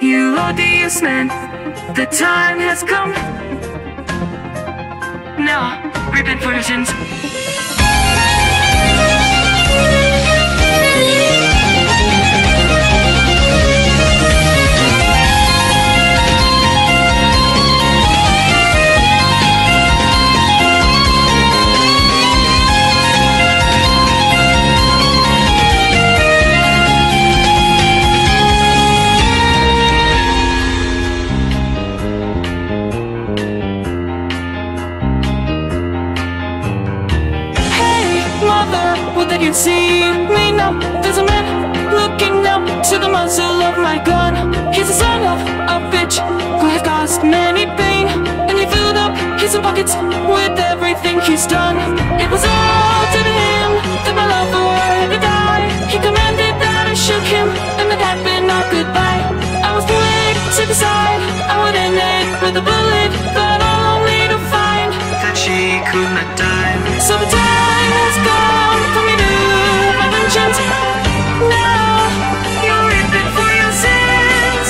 You odious man, the time has come. Now, repent for your sins. That you'd see me now. There's a man looking down to the muzzle of my gun. He's a son of a bitch who has caused many pain, and he filled up his pockets with everything he's done. It was all to him that my lover had to die. He commanded that I shook him, and that happened our goodbye. I was put to the side, I would end it with a bullet, but only to find that she could not die. So the time has come for me to have my vengeance. Now you're reaping for your sins.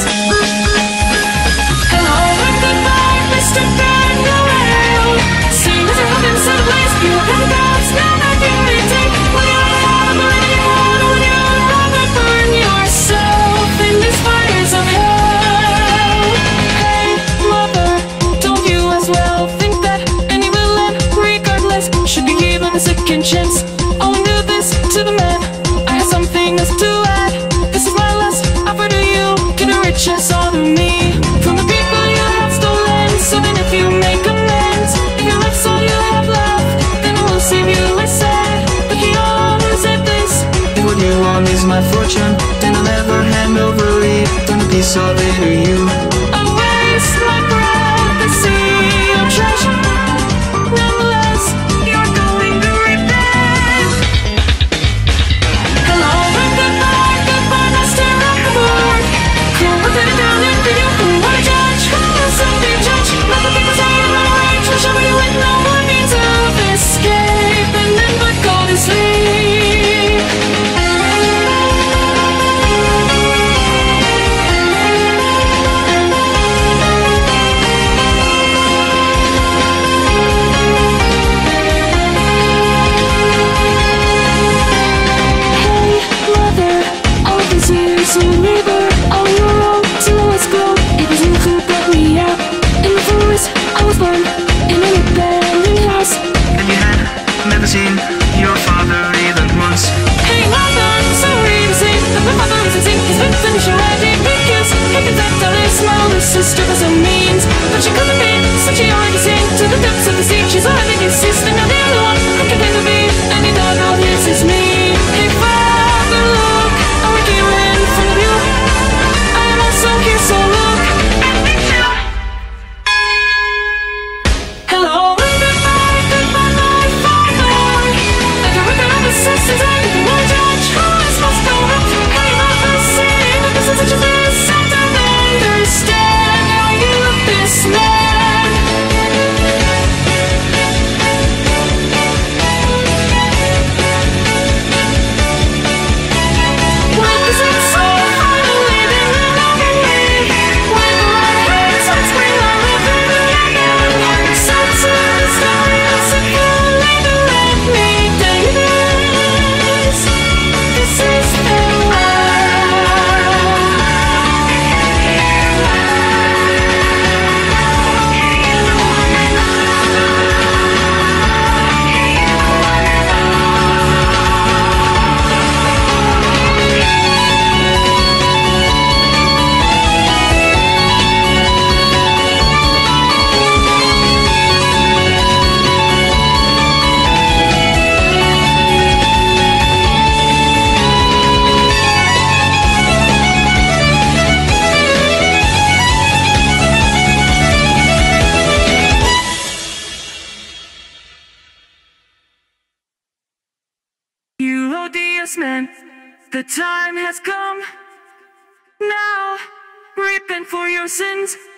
Hello and goodbye, Mr. Gabriel. Seeing as your heaven set ablaze, you have the gods now that you retake. When you're on fire, burn your heart, when you're on fire, burn yourself in these fires of hell. Hey, mother, don't you as well think that any will end regardless should be given a second chance? Only do this to the man. I have something else to add. This is my last offer to you. Can you reach us all to me? From the people you have stolen. So then if you make amends, if your life's all you have left, then I will save you, I said. But he always said this: if what you want is my fortune, then I'll never hand over it. Gonna be so to you. I'll waste my breath and see your treasure. Nonetheless, you're going to repent. Hello and goodbye, goodbye, master of the board. Cool, we'll put it down and video. Who wanna judge? Who will something judge? Let the people say you're running away. She'll show you with no one means of escape, and then but go to sleep. Seen your father even once. Hey mother, I'm sorry to say that my father isn't seen. He's been finished already because he can that tell his smaller sister by some means. But she couldn't be, since she already seen to the depths of the sea. She's already his sister, now the other one who can never be. And he thought all this is me. Hey father, look, I'm right here in front of you. I am also here, so look at me too. Hello. Sisters, I didn't want to judge who is supposed to go up. Hey, mother, say that this is such a mess. I don't understand how you love this man. When this is so finally, then we'll love me. When the light hits, I scream, I live in the again. Such a story, it's a feeling to let me take it. This is the man, the time has come. Now, repent for your sins.